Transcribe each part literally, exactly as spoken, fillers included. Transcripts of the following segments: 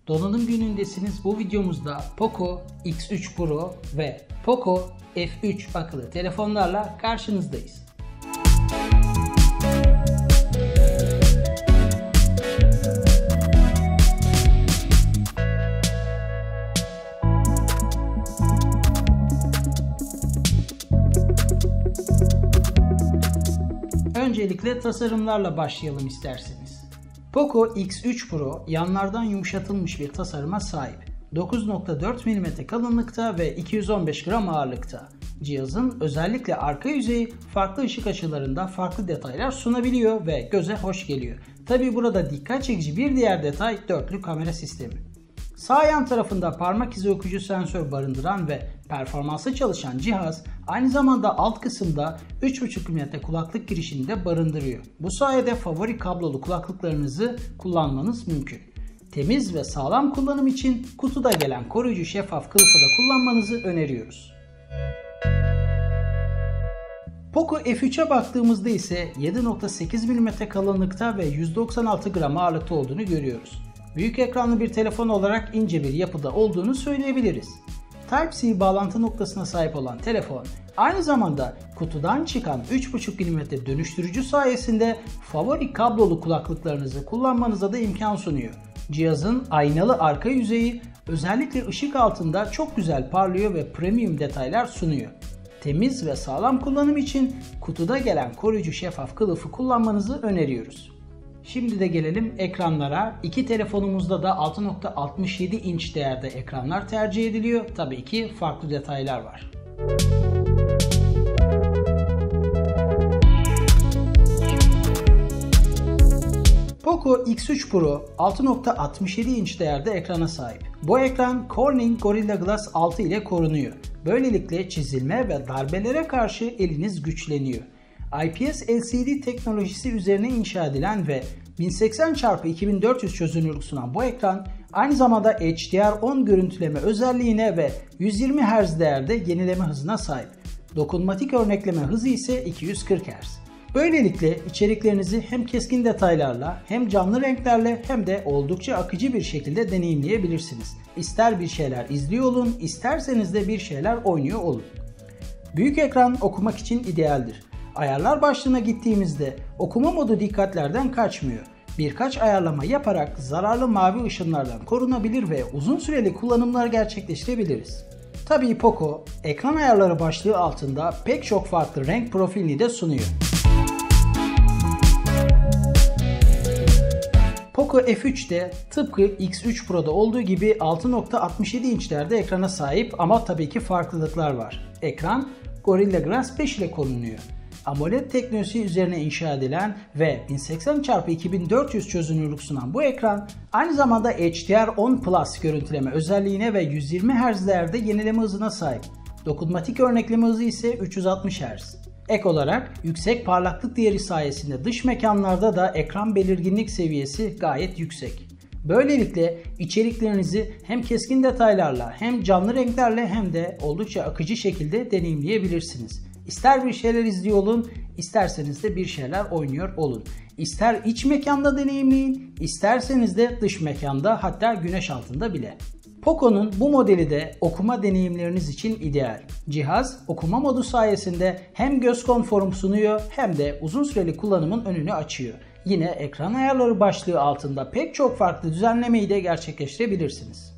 Donanım günündesiniz. Bu videomuzda Poco X üç Pro ve Poco F üç akıllı telefonlarla karşınızdayız. Öncelikle tasarımlarla başlayalım isterseniz. Poco X üç Pro yanlardan yumuşatılmış bir tasarıma sahip. dokuz nokta dört milimetre kalınlıkta ve iki yüz on beş gram ağırlıkta. Cihazın özellikle arka yüzeyi farklı ışık açılarında farklı detaylar sunabiliyor ve göze hoş geliyor. Tabi burada dikkat çekici bir diğer detay dörtlü kamera sistemi. Sağ yan tarafında parmak izi okuyucu sensör barındıran ve performanslı çalışan cihaz aynı zamanda alt kısımda üç buçuk milimetre kulaklık girişini de barındırıyor. Bu sayede favori kablolu kulaklıklarınızı kullanmanız mümkün. Temiz ve sağlam kullanım için kutuda gelen koruyucu şeffaf kılıfı da kullanmanızı öneriyoruz. Poco F üç'e baktığımızda ise yedi nokta sekiz milimetre kalınlıkta ve yüz doksan altı gram ağırlıkta olduğunu görüyoruz. Büyük ekranlı bir telefon olarak ince bir yapıda olduğunu söyleyebiliriz. Type-C bağlantı noktasına sahip olan telefon, aynı zamanda kutudan çıkan üç buçuk milimetre dönüştürücü sayesinde favori kablolu kulaklıklarınızı kullanmanıza da imkan sunuyor. Cihazın aynalı arka yüzeyi özellikle ışık altında çok güzel parlıyor ve premium detaylar sunuyor. Temiz ve sağlam kullanım için kutuda gelen koruyucu şeffaf kılıfı kullanmanızı öneriyoruz. Şimdi de gelelim ekranlara. İki telefonumuzda da altı nokta altmış yedi inç değerde ekranlar tercih ediliyor. Tabii ki farklı detaylar var. Poco X üç Pro altı nokta altmış yedi inç değerde ekrana sahip. Bu ekran Corning Gorilla Glass altı ile korunuyor. Böylelikle çizilme ve darbelere karşı eliniz güçleniyor. I P S L C D teknolojisi üzerine inşa edilen ve bin seksen çarpı iki bin dört yüz çözünürlük sunan bu ekran aynı zamanda H D R on görüntüleme özelliğine ve yüz yirmi hertz değerde yenileme hızına sahip. Dokunmatik örnekleme hızı ise iki yüz kırk hertz. Böylelikle içeriklerinizi hem keskin detaylarla hem canlı renklerle hem de oldukça akıcı bir şekilde deneyimleyebilirsiniz. İster bir şeyler izliyor olun, isterseniz de bir şeyler oynuyor olun. Büyük ekran okumak için idealdir. Ayarlar başlığına gittiğimizde okuma modu dikkatlerden kaçmıyor. Birkaç ayarlama yaparak zararlı mavi ışınlardan korunabilir ve uzun süreli kullanımlar gerçekleştirebiliriz. Tabii Poco, ekran ayarları başlığı altında pek çok farklı renk profilini de sunuyor. Poco F üç'te tıpkı X üç Pro'da olduğu gibi altı nokta altmış yedi inçlerde ekrana sahip ama tabii ki farklılıklar var. Ekran Gorilla Glass beş ile korunuyor. AMOLED teknolojisi üzerine inşa edilen ve bin seksen çarpı iki bin dört yüz çözünürlük sunan bu ekran aynı zamanda H D R on Plus görüntüleme özelliğine ve yüz yirmi hertz değerde yenileme hızına sahip. Dokunmatik örnekleme hızı ise üç yüz altmış hertz. Ek olarak yüksek parlaklık değeri sayesinde dış mekanlarda da ekran belirginlik seviyesi gayet yüksek. Böylelikle içeriklerinizi hem keskin detaylarla hem canlı renklerle hem de oldukça akıcı şekilde deneyimleyebilirsiniz. İster bir şeyler izliyor olun, isterseniz de bir şeyler oynuyor olun. İster iç mekanda deneyimleyin, isterseniz de dış mekanda, hatta güneş altında bile. Poco'nun bu modeli de okuma deneyimleriniz için ideal. Cihaz okuma modu sayesinde hem göz konforu sunuyor hem de uzun süreli kullanımın önünü açıyor. Yine ekran ayarları başlığı altında pek çok farklı düzenlemeyi de gerçekleştirebilirsiniz.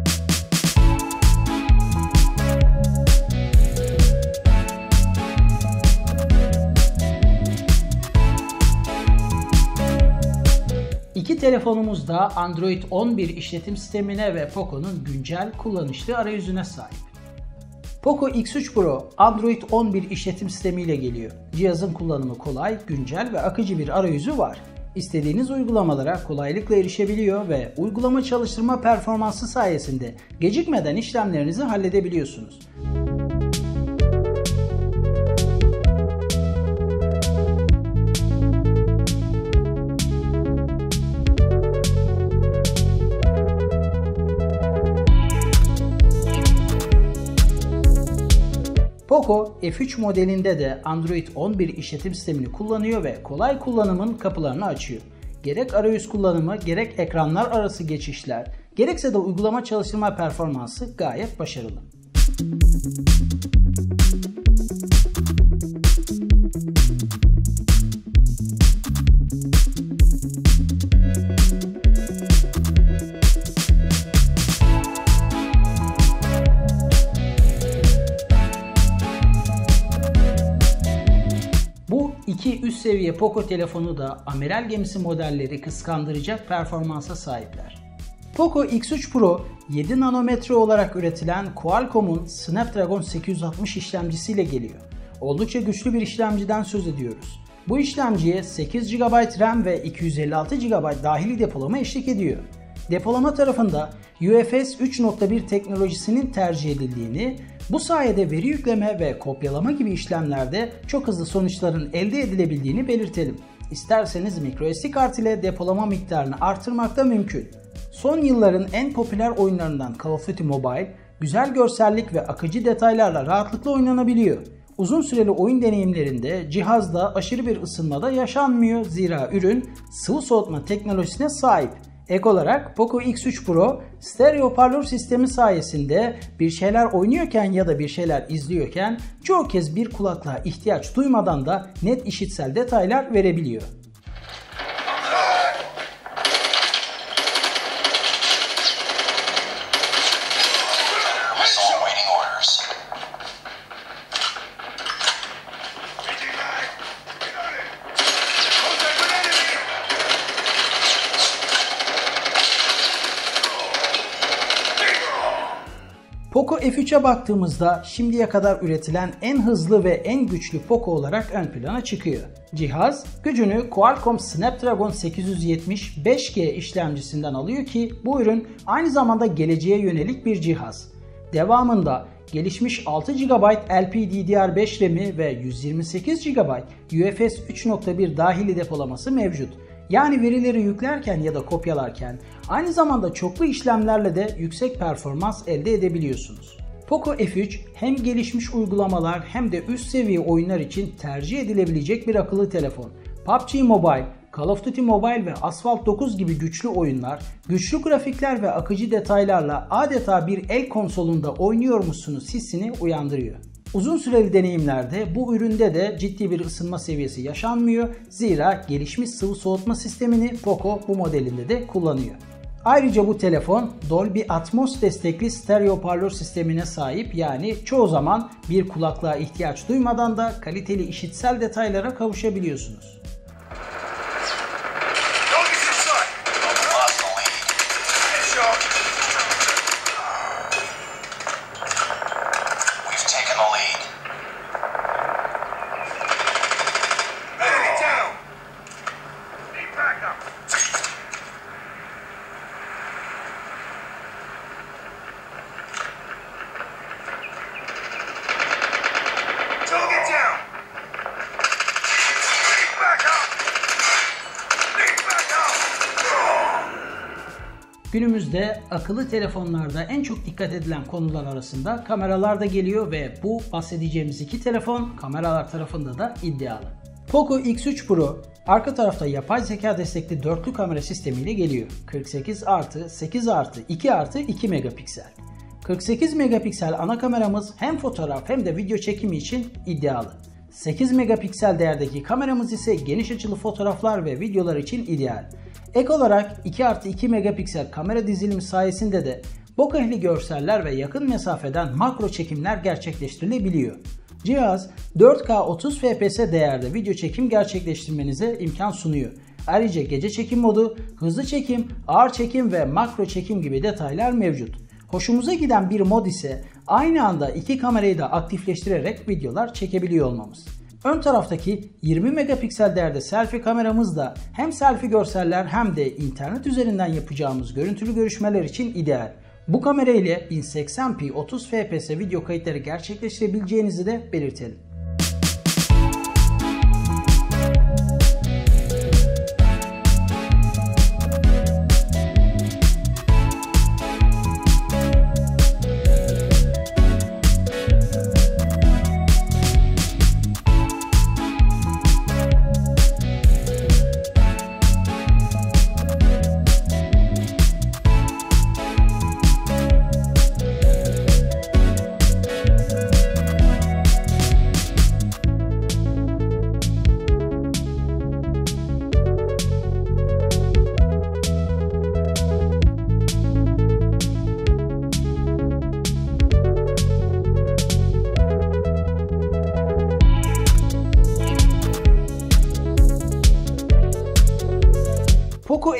İki telefonumuz da Android on bir işletim sistemine ve Poco'nun güncel kullanışlı arayüzüne sahip. Poco X üç Pro Android on bir işletim sistemiyle geliyor. Cihazın kullanımı kolay, güncel ve akıcı bir arayüzü var. İstediğiniz uygulamalara kolaylıkla erişebiliyor ve uygulama çalıştırma performansı sayesinde gecikmeden işlemlerinizi halledebiliyorsunuz. Poco F üç modelinde de Android on bir işletim sistemini kullanıyor ve kolay kullanımın kapılarını açıyor. Gerek arayüz kullanımı, gerek ekranlar arası geçişler, gerekse de uygulama çalıştırma performansı gayet başarılı. Bu iki üst seviye Poco telefonu da amiral gemisi modelleri kıskandıracak performansa sahipler. Poco X üç Pro yedi nanometre olarak üretilen Qualcomm'un Snapdragon sekiz yüz altmış işlemcisiyle geliyor. Oldukça güçlü bir işlemciden söz ediyoruz. Bu işlemciye sekiz gigabayt RAM ve iki yüz elli altı gigabayt dahili depolama eşlik ediyor. Depolama tarafında U F S üç nokta bir teknolojisinin tercih edildiğini, bu sayede veri yükleme ve kopyalama gibi işlemlerde çok hızlı sonuçların elde edilebildiğini belirtelim. İsterseniz microSD kart ile depolama miktarını artırmak da mümkün. Son yılların en popüler oyunlarından Call of Duty Mobile, güzel görsellik ve akıcı detaylarla rahatlıkla oynanabiliyor. Uzun süreli oyun deneyimlerinde cihazda aşırı bir ısınmada yaşanmıyor, zira ürün sıvı soğutma teknolojisine sahip. Ek olarak Poco X üç Pro stereo hoparlör sistemi sayesinde bir şeyler oynuyorken ya da bir şeyler izliyorken çoğu kez bir kulaklığa ihtiyaç duymadan da net işitsel detaylar verebiliyor. Poco F üç'e baktığımızda şimdiye kadar üretilen en hızlı ve en güçlü Poco olarak ön plana çıkıyor. Cihaz gücünü Qualcomm Snapdragon sekiz yüz yetmiş beş G işlemcisinden alıyor ki bu ürün aynı zamanda geleceğe yönelik bir cihaz. Devamında gelişmiş altı gigabayt L P D D R beş RAM'i ve yüz yirmi sekiz gigabayt U F S üç nokta bir dahili depolaması mevcut. Yani verileri yüklerken ya da kopyalarken aynı zamanda çoklu işlemlerle de yüksek performans elde edebiliyorsunuz. Poco F üç hem gelişmiş uygulamalar hem de üst seviye oyunlar için tercih edilebilecek bir akıllı telefon. P U B G Mobile, Call of Duty Mobile ve Asphalt dokuz gibi güçlü oyunlar, güçlü grafikler ve akıcı detaylarla adeta bir el konsolunda oynuyormuşsunuz hissini uyandırıyor. Uzun süreli deneyimlerde bu üründe de ciddi bir ısınma seviyesi yaşanmıyor. Zira gelişmiş sıvı soğutma sistemini Poco bu modelinde de kullanıyor. Ayrıca bu telefon Dolby Atmos destekli stereo hoparlör sistemine sahip, yani çoğu zaman bir kulaklığa ihtiyaç duymadan da kaliteli işitsel detaylara kavuşabiliyorsunuz. Günümüzde akıllı telefonlarda en çok dikkat edilen konular arasında kameralar da geliyor ve bu bahsedeceğimiz iki telefon kameralar tarafında da iddialı. Poco X üç Pro arka tarafta yapay zeka destekli dörtlü kamera sistemiyle geliyor. kırk sekiz artı sekiz artı iki artı iki megapiksel. kırk sekiz megapiksel ana kameramız hem fotoğraf hem de video çekimi için iddialı. sekiz megapiksel değerdeki kameramız ise geniş açılı fotoğraflar ve videolar için ideal. Ek olarak iki artı iki megapiksel kamera dizilimi sayesinde de bokehli görseller ve yakın mesafeden makro çekimler gerçekleştirilebiliyor. Cihaz dört K otuz F P S değerde video çekim gerçekleştirmenize imkan sunuyor. Ayrıca gece çekim modu, hızlı çekim, ağır çekim ve makro çekim gibi detaylar mevcut. Hoşumuza giden bir mod ise aynı anda iki kamerayı da aktifleştirerek videolar çekebiliyor olmamız. Ön taraftaki yirmi megapiksel değerde selfie kameramız da hem selfie görseller hem de internet üzerinden yapacağımız görüntülü görüşmeler için ideal. Bu kamera ile bin seksen p otuz F P S video kayıtları gerçekleştirebileceğinizi de belirtelim.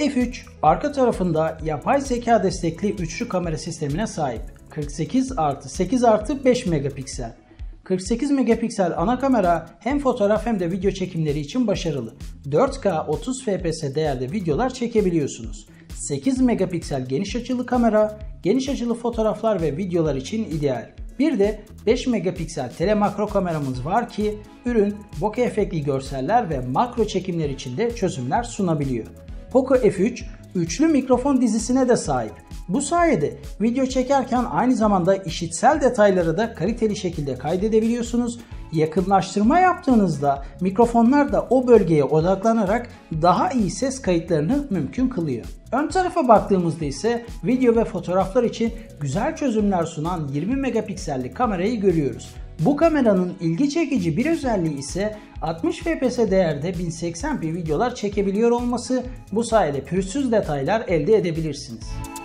F üç arka tarafında yapay zeka destekli üçlü kamera sistemine sahip. kırk sekiz artı sekiz artı beş megapiksel. kırk sekiz megapiksel ana kamera hem fotoğraf hem de video çekimleri için başarılı. dört K otuz F P S değerde videolar çekebiliyorsunuz. sekiz megapiksel geniş açılı kamera, geniş açılı fotoğraflar ve videolar için ideal. Bir de beş megapiksel telemakro kameramız var ki ürün bokeh efektli görseller ve makro çekimler için de çözümler sunabiliyor. Poco F üç üçlü mikrofon dizisine de sahip. Bu sayede video çekerken aynı zamanda işitsel detayları da kaliteli şekilde kaydedebiliyorsunuz. Yakınlaştırma yaptığınızda mikrofonlar da o bölgeye odaklanarak daha iyi ses kayıtlarını mümkün kılıyor. Ön tarafa baktığımızda ise video ve fotoğraflar için güzel çözümler sunan yirmi megapiksellik kamerayı görüyoruz. Bu kameranın ilgi çekici bir özelliği ise altmış F P S değerde bin seksen p videolar çekebiliyor olması. Bu sayede pürüzsüz detaylar elde edebilirsiniz.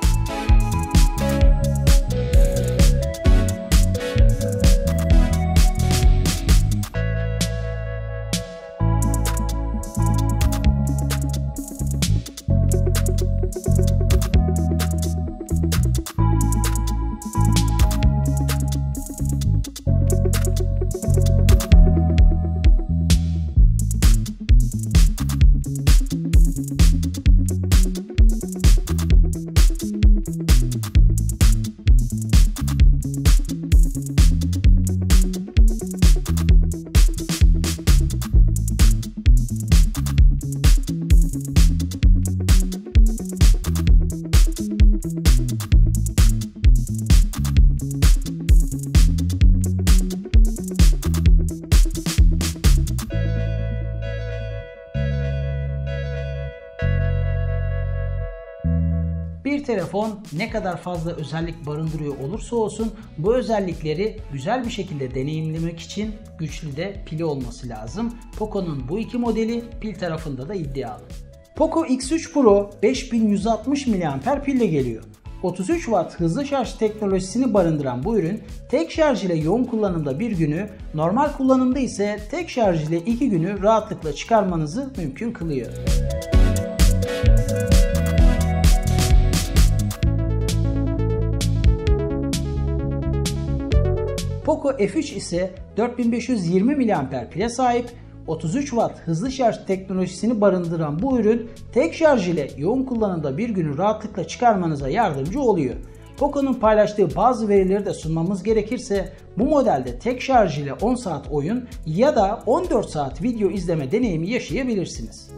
Bir telefon ne kadar fazla özellik barındırıyor olursa olsun bu özellikleri güzel bir şekilde deneyimlemek için güçlü de pili olması lazım. Poco'nun bu iki modeli pil tarafında da iddialı. Poco X üç Pro beş bin yüz altmış miliamper pille geliyor. otuz üç watt hızlı şarj teknolojisini barındıran bu ürün tek şarj ile yoğun kullanımda bir günü, normal kullanımda ise tek şarj ile iki günü rahatlıkla çıkarmanızı mümkün kılıyor. Poco F üç ise dört bin beş yüz yirmi miliamper pile sahip, otuz üç watt hızlı şarj teknolojisini barındıran bu ürün tek şarj ile yoğun kullanımda bir günü rahatlıkla çıkarmanıza yardımcı oluyor. Poco'nun paylaştığı bazı verileri de sunmamız gerekirse bu modelde tek şarj ile on saat oyun ya da on dört saat video izleme deneyimi yaşayabilirsiniz.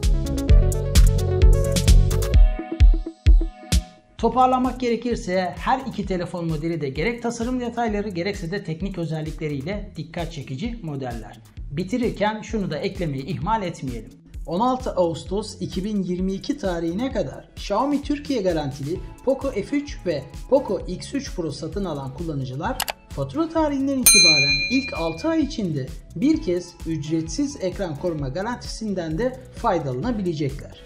Toparlamak gerekirse her iki telefon modeli de gerek tasarım detayları gerekse de teknik özellikleriyle dikkat çekici modeller. Bitirirken şunu da eklemeyi ihmal etmeyelim. on altı Ağustos iki bin yirmi iki tarihine kadar Xiaomi Türkiye garantili Poco F üç ve Poco X üç Pro satın alan kullanıcılar fatura tarihinden itibaren ilk altı ay içinde bir kez ücretsiz ekran koruma garantisinden de faydalanabilecekler.